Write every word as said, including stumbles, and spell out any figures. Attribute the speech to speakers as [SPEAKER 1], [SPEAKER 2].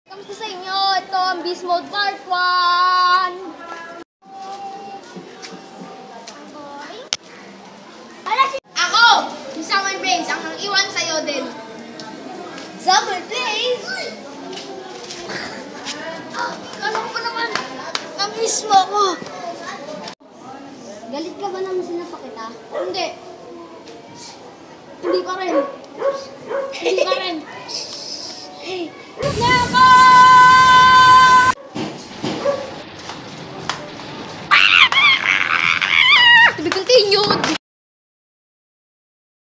[SPEAKER 1] Kamusta sa inyo? Ito ang Beast Mode Part one! Ako! Si Summer Blaze, ang iwan sa'yo din. Summer Blaze! Alam ko naman, na-miss mo ako. Galit ka ba naman sinapakita? Hindi. Hindi pa rin. Hindi pa rin. Hey! Nako!